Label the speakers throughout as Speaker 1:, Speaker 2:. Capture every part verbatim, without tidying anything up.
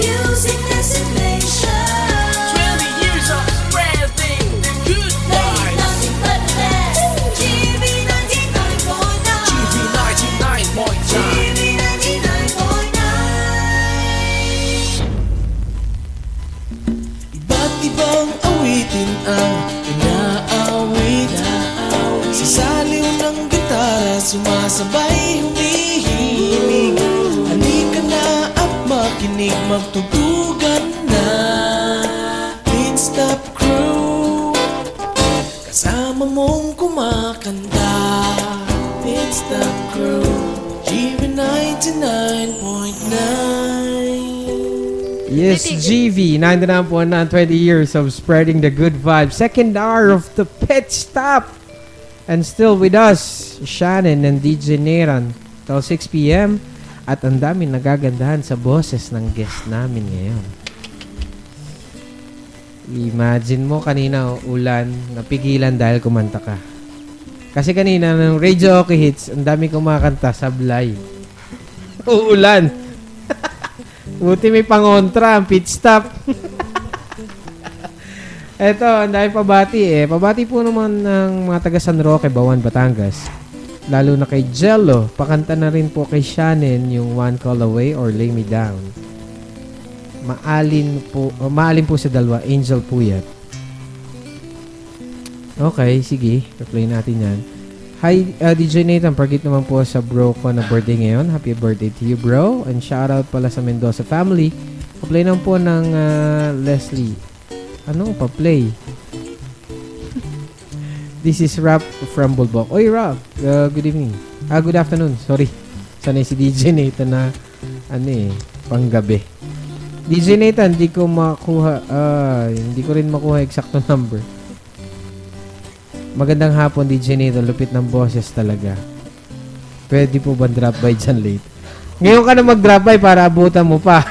Speaker 1: using estimation.
Speaker 2: twenty years of spreading the good
Speaker 1: Playing
Speaker 2: vibes.
Speaker 1: nothing but the best. G V ninety-nine point nine.
Speaker 2: G V ninety-nine point
Speaker 1: G
Speaker 2: nine.
Speaker 1: V ninety-nine point nine.
Speaker 3: Iba't ibang awitin ang inaawit. Sa saliw ng gitara sumasabay humihimig. Halika na at makinig, magtugtugan na. Pit Stop Crew, kasama mong kumakanta. Pit Stop Crew, G V ninety-nine point nine.
Speaker 4: Yes, G V ninety-nine point nine, twenty years of spreading the good vibes. Second hour of the Pit Stop. And still with us, Shannen and D J Neran till six p.m. At ang daming nagagandahan sa boses ng guest namin ngayon. Imagine mo kanina ulan, napigilan dahil kumanta ka. Kasi kanina ng Radio Okay Hits, ang dami kumakanta sablay. Uulan. Buti may pangontra ang pit stop. Eto, ang dami pabati eh. Pabati po naman ng mga taga San Roque, Bawan, Batangas. Lalo na kay Jello. Pakanta na rin po kay Shannen yung One Call Away or Lay Me Down. Maalin po, uh, maalin po sa dalawa. Angel Puyat. Okay, sige. Replay natin yan. Hi, uh, D J Nathan. Forget naman po sa bro ko na birthday ngayon. Happy birthday to you, bro. And shoutout pala sa Mendoza family. Replay naman po ng uh, Leslie. Ano pa-play? This is Rap from Bulbok. Oy, Rap. Uh, good evening. Ah, good afternoon. Sorry. Sanay si D J Nathan na ano eh, panggabi. D J Nathan, hindi ko makuha, ah, hindi ko rin makuha eksakto number. Magandang hapon, D J Nathan. Lupit ng boses talaga. Pwede po ba drop by dyan late? Ngayon ka na mag-drop by para abutan mo pa.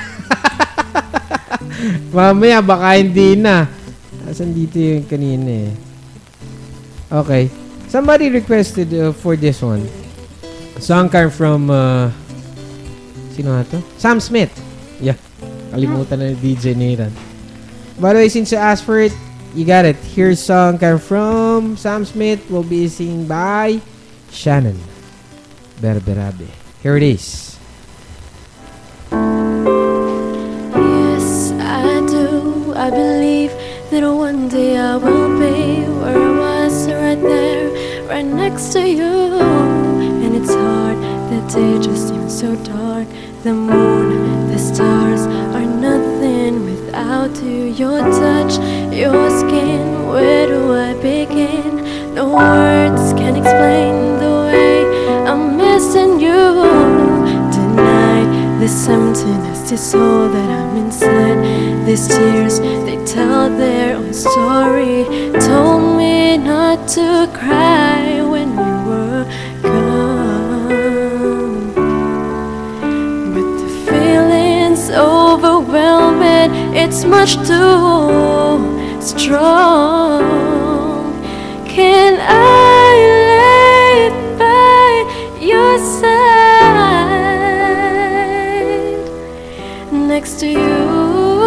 Speaker 4: Mamaya, baka hindi na. Asan dito yung kanina eh. Okay. Somebody requested uh, for this one. Song came from, uh, sino nga to? Sam Smith. Yeah. Kalimutan na ni D J Nathan. By the way, since you asked for it, you got it. Here's song came from Sam Smith. Will be singing by Shannen. Berberabe. Here it is.
Speaker 5: I believe that one day I will be where I was, right there, right next to you. And it's hard, the day just seems so dark. The moon, the stars are nothing without you. Your touch, your skin, where do I begin? No words can explain the way I'm missing you. Tonight, this emptiness, this hole that I'm inside. These tears, they tell their own story. Told me not to cry when you were gone. But the feeling's overwhelming. It's much too strong. Can I lay by your side next to you?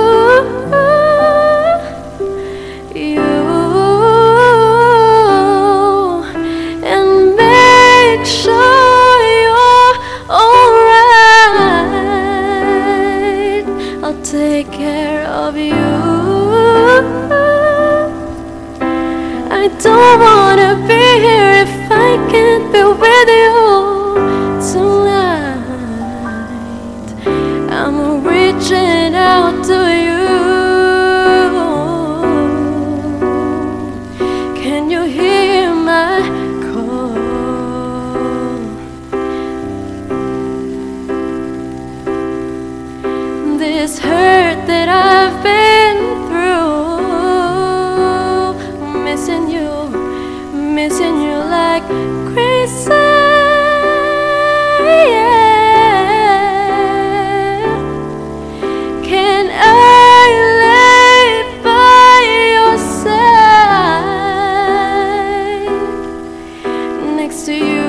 Speaker 5: Take care of you. I don't wanna be here if I can't be with you tonight. I'm reaching out to you. Can you hear my call? This hurt that I've been through, missing you, missing you like crazy. Yeah. Can I lay by your side next to you?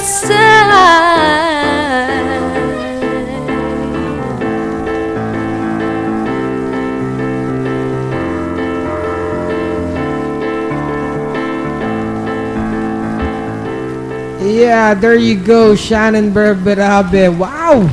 Speaker 5: side.
Speaker 4: Yeah, there you go, Shannen Berberabe. Wow!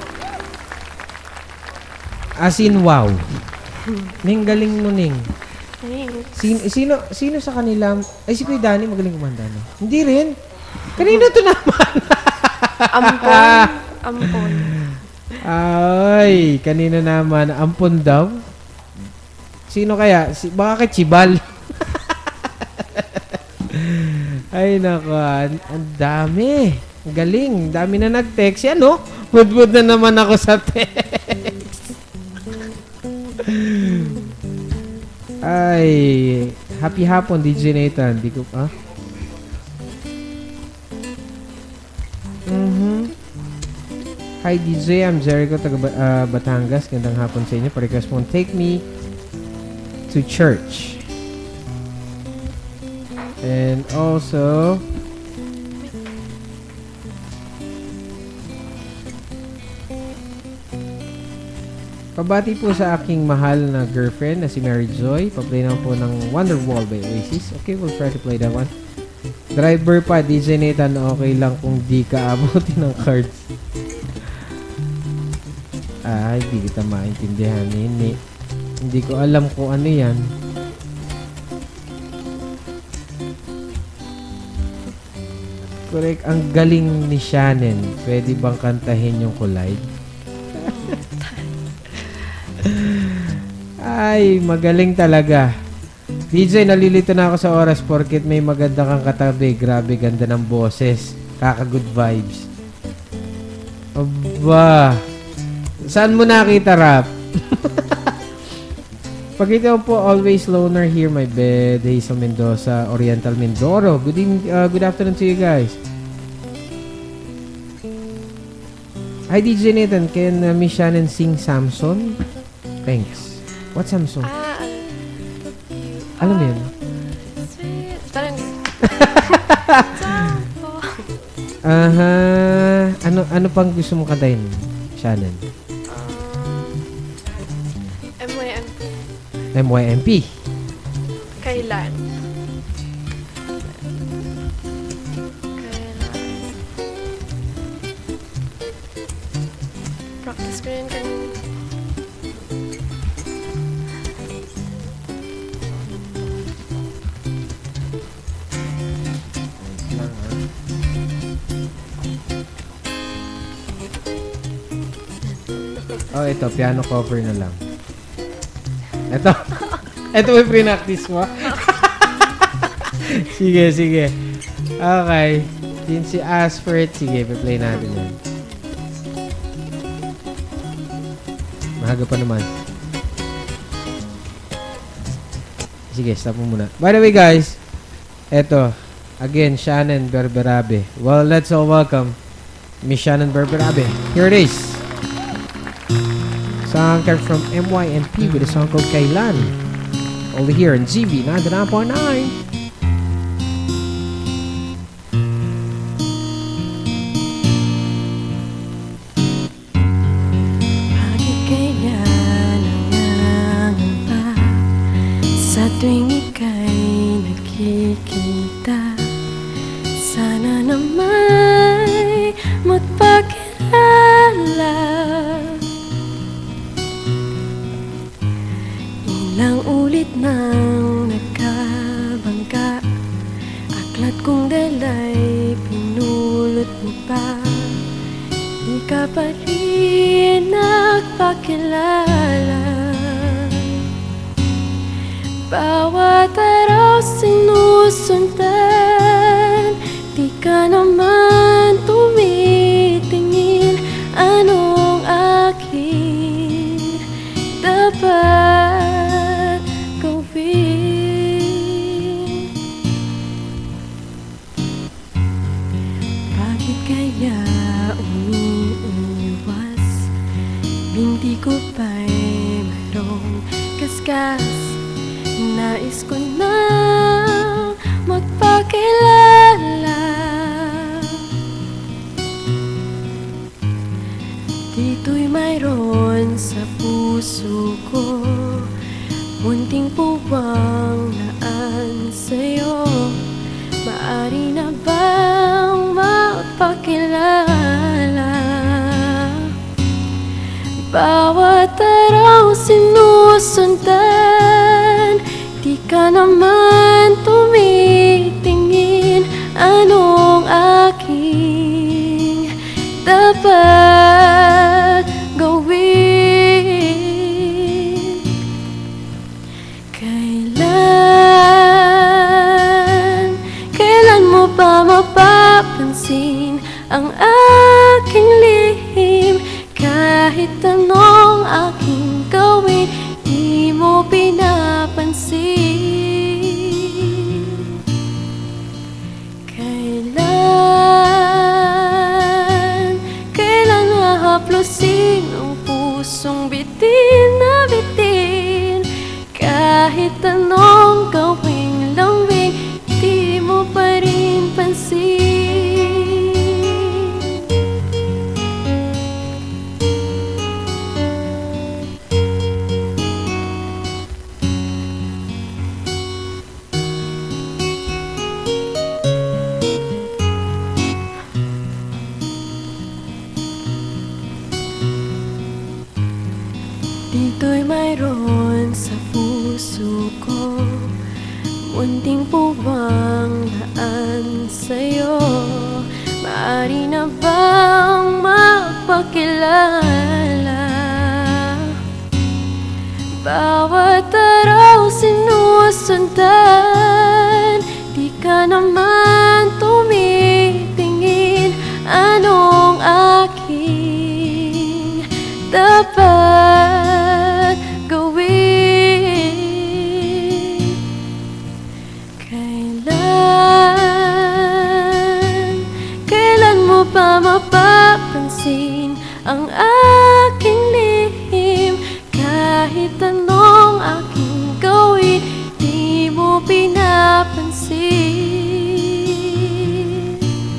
Speaker 4: As in, wow. Ning, galing mo, Ning.
Speaker 5: Thanks.
Speaker 4: Sino, sino, sino sa kanila? Ay, si Kuya Danny, magaling kumanta, no? Hindi rin. Kanina to naman.
Speaker 5: Ampon. Ampon.
Speaker 4: Ay, kanina naman. Ampon daw. Sino kaya? Si, baka kay Chibal. Ay, nako. Ang ang dami. Ang galing. Ang dami na nag-text. Yan, no? Budbud na naman ako sa text. Ay, happy hapon, D J Nathan. Di ko, ah? Mm-hmm. Hi, D J. I'm Jericho, taga uh, Batangas. Gandang hapon sa inyo. Pa-request mo, take me to church. And also, pabati po sa aking mahal na girlfriend na si Mary Joy. Pa-play naman po ng Wonderwall by Oasis. Okay, we'll try to play that one. Driver pa, D J Nathan, okay lang kung di ka abutin ng cards. Ay, di kita maintindihan. Hindi, hindi ko alam kung ano yan. Correct. Ang galing ni Shannen. Pwede bang kantahin yung Collide? Ay, magaling talaga. D J, nalilito na ako sa oras porket may maganda kang katabi. Grabe, ganda ng boses. Kaka-good vibes. Aba. Saan mo nakita, rap? Pakita mo po, always loner here, my bed. Hazel Mendoza, Oriental Mindoro. Good evening, uh, good afternoon to you guys. Hi, D J Nathan. Can uh, Miss Shannen sing Samson? Thanks. What Samson?
Speaker 5: Ah,
Speaker 4: Alam mo yun?
Speaker 5: sweet. Parang,
Speaker 4: Aha. Ano ano pang gusto mong kantahin, Shannen?
Speaker 5: M Y M P.
Speaker 4: M Y M P.
Speaker 5: Kailan? Kailan? Practice ko yun kanina.
Speaker 4: Oh, ito. Piano cover na lang. Ito. Ito may pre-practice mo. Sige, sige. Okay. Since si ask for it, sige, play natin yan. Mahaga pa naman. Sige, stop mo muna. By the way, guys, eto, again, Shannen Berberabe. Well, let's all welcome Miss Shannen Berberabe. Here it is. Song came from M Y M P with a song called Kailan. Only here in Z V ninety-nine point nine.
Speaker 5: Bakit kaya nangangamba sa tuwing ika'y nakikita? Sana naman magpakilala. Ilang ulit nang nagkabangga, aklat kong dalay pinulot mo pa. Di ka pa rin nagpakilala. Bawat araw sinusundan, di ka naman tumitingin. Anong aking dapat gawin? Bakit kaya umiiwas? Binti ko pa'y mayroong kaskas. Nais ko na magpakilala. puso ko. Munting puwang naan sa'yo. Maari na bang mapakilala? Bawat araw sinusundan, di ka naman tumitingin. Anong aking dapat gawin? Kailan, kailan mo ba mapapansin ang aking lihim? Kahit anong aking gawin, di mo pinapansin. Kailan, kailan hahaplusin ang pusong bitin na bitin? Kahit anong gawing lambing, di mo pa rin pansin. Dito'y mayroon sa puso ko, munting puwang naan sa'yo. Maari na bang mapakilala? Bawat araw sinusundan, di ka naman tumitingin. Anong aking dapat gawin? Kailan, kailan mo ba mapapansin ang aking lihim? Kahit anong aking gawin, di mo pinapansin.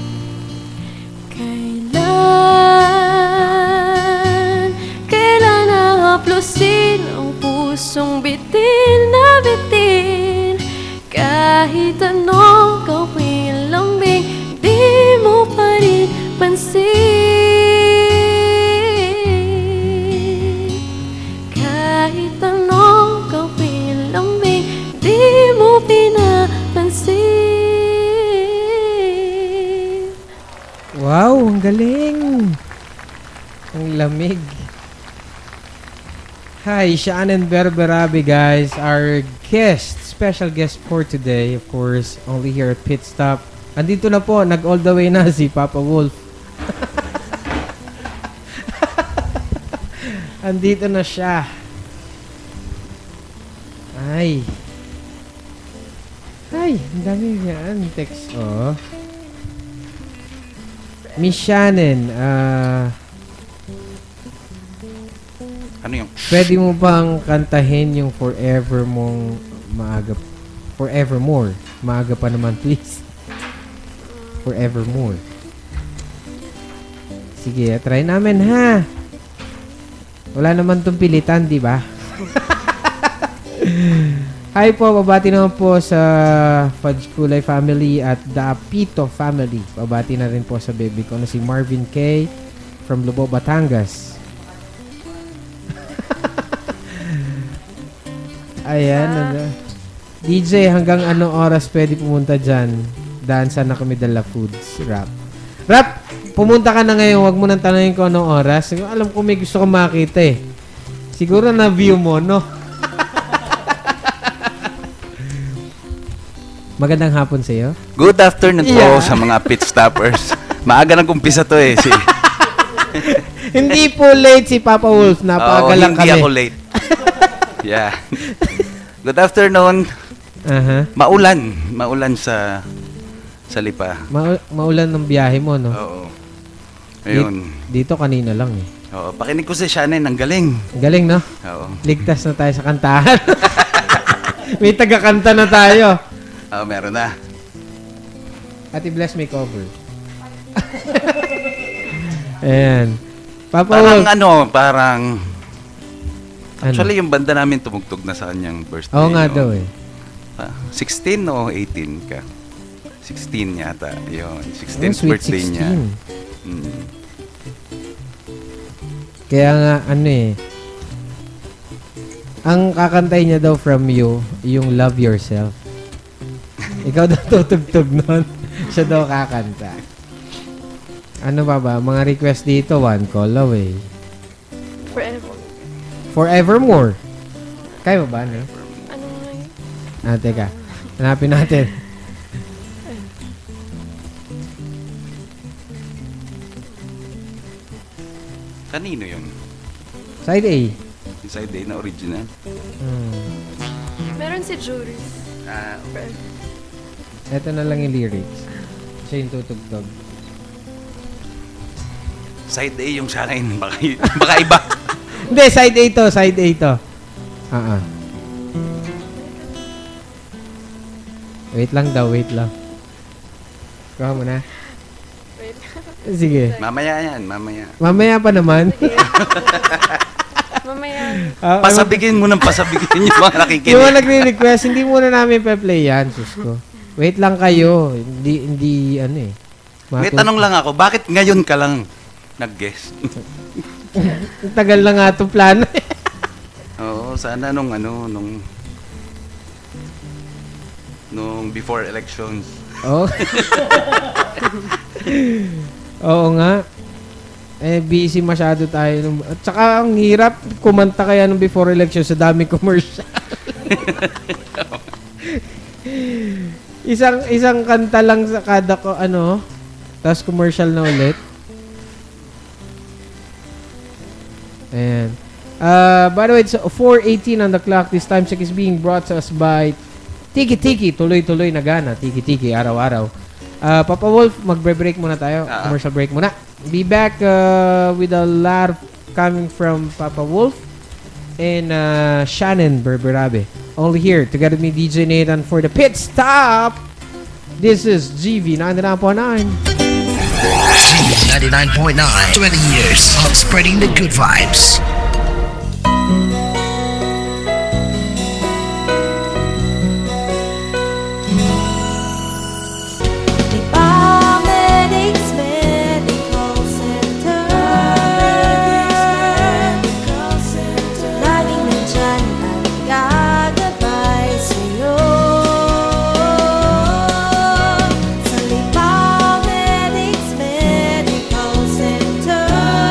Speaker 5: Kailan, kailan hahaplusin ang pusong bitin na bitin? Kahit anong gawin lambing, di mo pa rin pansin. Kahit anong gawin lambing, di mo pinapansin.
Speaker 4: Wow, ang galing. Ang lamig. Hi, Shannen Berberabi, guys. Our guest, special guest for today, of course, only here at Pit Stop. Andito na po, nag-all the way na si Papa Wolf. Andito na siya. Ay. Ay, ang dami yan. Text. Oh. Miss Shannen, ah...
Speaker 6: Ano yung?
Speaker 4: pwede mo bang kantahin yung Forever mong maaga, Forevermore? Maaga pa naman, please. Forevermore. Sige, try namin, ha? Wala naman tong pilitan, di ba? Hi po, babati naman po sa Fudge Kulay family at The Apito family. Babati na rin po sa baby ko na si Marvin K. from Lubao, Batangas. Ayan. Ano. D J, hanggang anong oras pwede pumunta dyan? Dansa na kami dala foods. Rap. Rap! Pumunta ka na ngayon. Huwag mo nang tanongin ko anong oras. Alam ko may gusto ko makita eh. Siguro na view mo, no? Magandang hapon sa iyo.
Speaker 6: Good afternoon
Speaker 4: Yeah.
Speaker 6: po sa mga pit stoppers. Maaga nang kumpisa to eh. Si,
Speaker 4: Hindi po late si Papa Wolf. Napaaga
Speaker 6: Oo,
Speaker 4: lang
Speaker 6: hindi
Speaker 4: kami.
Speaker 6: ako late. Yeah. Good afternoon.
Speaker 4: Aha.
Speaker 6: Maulan. Maulan sa sa Lipa.
Speaker 4: Ma- maulan ng biyahe mo, no?
Speaker 6: Oo. Ayun.
Speaker 4: Di- dito kanina lang eh.
Speaker 6: Oo, pakinig ko si Shannen, ang galing.
Speaker 4: Galing, no?
Speaker 6: Oo.
Speaker 4: Ligtas na tayo sa kantahan. May taga-kanta na tayo.
Speaker 6: Oo, meron na.
Speaker 4: Ate Bless may cover. Ayan. Papa
Speaker 6: Parang
Speaker 4: Wolf.
Speaker 6: ano, parang Actually, yung banda namin tumugtog na sa kanyang birthday.
Speaker 4: Oo nga
Speaker 6: no?
Speaker 4: daw eh.
Speaker 6: Ah, sixteen o eighteen ka? sixteen yata. Yun,
Speaker 4: Oh,
Speaker 6: sixteenth
Speaker 4: sweet
Speaker 6: birthday niya.
Speaker 4: sixteen.
Speaker 6: Mm.
Speaker 4: Kaya nga, ano eh. Ang kakantay niya daw from you, yung Love Yourself. Ikaw daw tutugtog nun. Siya daw kakanta. Ano ba ba? Mga request dito, One Call Away.
Speaker 5: Forever.
Speaker 4: Forevermore. Kaya ba ba, no?
Speaker 5: Ano nga yun?
Speaker 4: Ah, teka. Hanapin natin.
Speaker 6: Kanino yun?
Speaker 4: Side A.
Speaker 6: Yung side A na original?
Speaker 4: Hmm.
Speaker 5: Meron si Jury.
Speaker 6: Ah,
Speaker 5: Forever.
Speaker 4: Ito na lang yung lyrics. Siya yung tutugtog.
Speaker 6: side A yung sa akin. Baka, baka iba.
Speaker 4: Hindi, side A to. Side A to. Ah, ah. Wait lang daw, wait lang. Kuha mo na.
Speaker 5: Wait.
Speaker 4: Sige.
Speaker 6: Mamaya yan, mamaya.
Speaker 4: Mamaya pa naman.
Speaker 5: Mamaya.
Speaker 4: Ah,
Speaker 6: Pasabigin mo ng pasabigin yung mga nakikinig.
Speaker 4: Yung mga nagre-request, hindi muna namin pa-play yan, sus ko. Wait lang kayo. Hindi, hindi, ano eh.
Speaker 6: May
Speaker 4: Matu-
Speaker 6: tanong lang ako, bakit ngayon ka lang nag-guest?
Speaker 4: Ang tagal na nga itong plano.
Speaker 6: Oo, sana nung ano, nung nung before elections.
Speaker 4: Oo. Oo nga. Eh, busy masyado tayo. Nung, at saka, ang hirap kumanta kaya nung before election sa daming commercial. isang isang kanta lang sa kada ko, ano, tapos commercial na ulit. Ayan. Uh, by the way, it's four eighteen on the clock. This time check is being brought to us by Tiki Tiki. Tuloy-tuloy na gana. Tiki Tiki, araw-araw. Uh, Papa Wolf, magbre-break muna tayo.
Speaker 6: Uh-huh.
Speaker 4: Commercial break muna. Be back uh, with a lot of coming from Papa Wolf and uh, Shannen Berberabe. Only here, together with me, D J Nathan, for the pit stop. This is G V ninety-nine point nine.
Speaker 7: ninety-nine point nine. twenty years of spreading the good vibes.
Speaker 1: Paramedics Medical Center. Laging nandyan at gagabay sa'yo. Sa Paramedics Medical Center.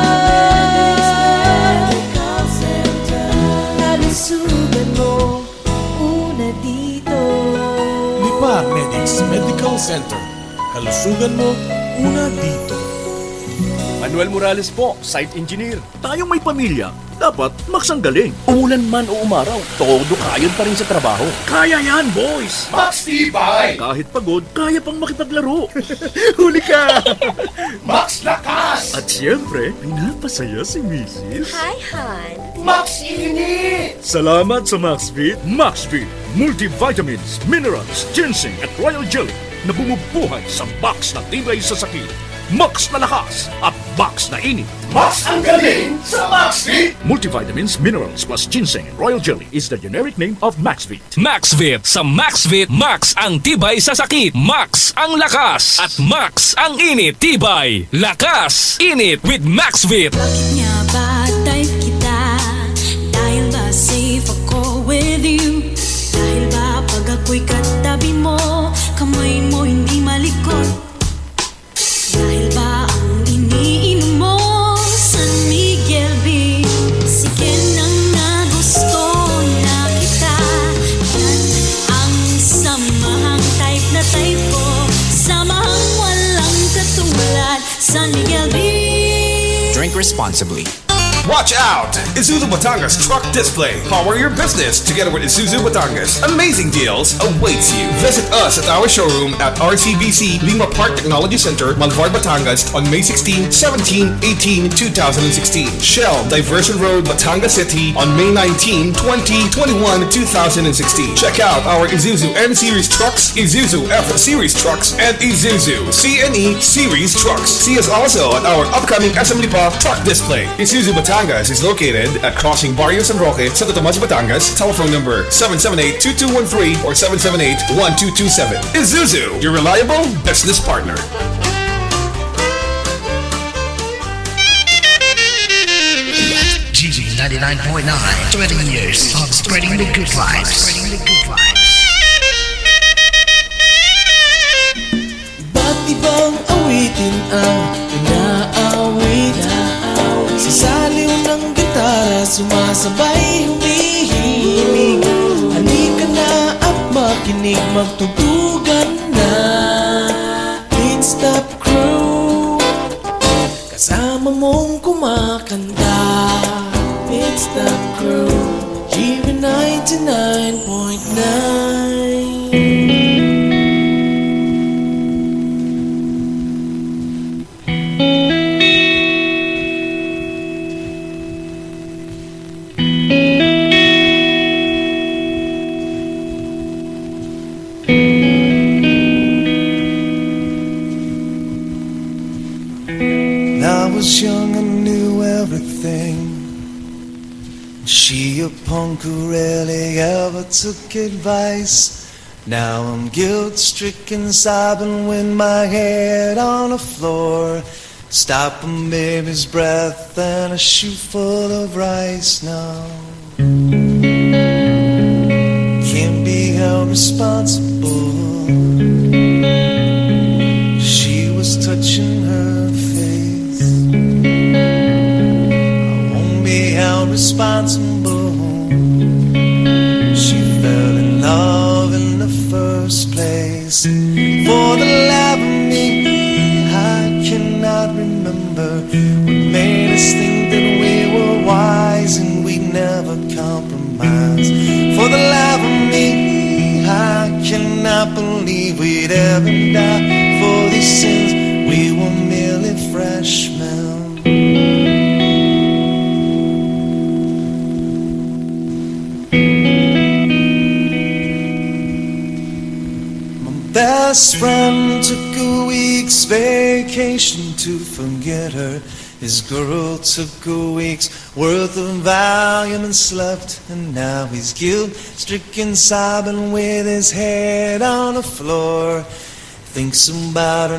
Speaker 1: Nalusugan mo, una dito.
Speaker 3: Lipa Medics Medical Center. Kalusugan mo, una dito.
Speaker 8: Manuel Morales po, site engineer. Tayong may pamilya, dapat maksang galing. Umulan man o umaraw, todo kayod pa rin sa trabaho. Kaya yan, boys!
Speaker 9: Max Tibay!
Speaker 8: Kahit pagod, kaya pang makipaglaro. Huli ka!
Speaker 9: Max Lakas!
Speaker 8: At siyempre, ay napasaya si Missus
Speaker 1: Hi, hon.
Speaker 9: Max Init!
Speaker 8: Salamat sa MaxVit. MaxVit, multivitamins, minerals, ginseng at royal jelly na bumubuhay sa box na tibay sa sakit. Max na lakas at box na init.
Speaker 9: Max ang galing sa MaxVit!
Speaker 8: Multivitamins, minerals plus ginseng and royal jelly is the generic name of MaxVit.
Speaker 10: MaxVit. Sa MaxVit, Max ang tibay sa sakit. Max ang lakas. At Max ang init. Tibay, lakas, init with MaxVit.
Speaker 1: Bakit nga ba type kita? Dahil ba safe ako with you? Dahil ba pag ako'y katabi mo, kamay mo hindi malikot? Dahil ba ang iniinom mo, San Miguel B? Sige nang nagusto na kita. Yan ang samahang type na type ko, samahang walang katulad, San Miguel B.
Speaker 7: Drink responsibly.
Speaker 9: Watch out! Isuzu Batangas Truck Display. Power your business together with Isuzu Batangas. Amazing deals awaits you. Visit us at our showroom at R C B C Lima Park Technology Center, Malvar, Batangas on May sixteenth, seventeenth, eighteenth, twenty sixteen. Shell, Diversion Road, Batangas City on May nineteenth, twentieth, twenty-first, twenty sixteen. Check out our Isuzu N-Series trucks, Isuzu F-Series trucks, and Isuzu C N E Series trucks. See us also at our upcoming Assembly Park Truck Display. Isuzu Batangas Batangas is located at Crossing Barrios and Roque, Santo Tomas, Batangas. Telephone number seven seven eight, two two one three or seven seven eight, one two two seven. Isuzu, your reliable business partner.
Speaker 7: G G ninety-nine point nine. twenty years of spreading the good vibes. Spreading the good vibes.
Speaker 11: Ba't ibang awitin ang inaawit? Sa saliw ng gitara, sumasabay humihimig. Halika na at makinig, magtutugan na. Pit Stop Crew, kasama mong kumakanta. Pit Stop Crew, G V ninety-nine point nine. I was young and knew everything. She a punk who rarely ever took advice. Now I'm guilt-stricken, sobbing with my head on the floor, stopping baby's breath and a shoe full of rice. Now can't be held responsible. She was touching her face. I won't be held responsible. She fell in love in the first place. For the life of me, I cannot remember what made us think that we were wise and we'd never compromise. For the life of me, I cannot believe we'd ever die for these sins. We were merely freshmen. Best friend took a week's vacation to forget her. His girl took a week's worth of Valium and slept. And now he's guilt-stricken, sobbing with his head on the floor. Thinks about her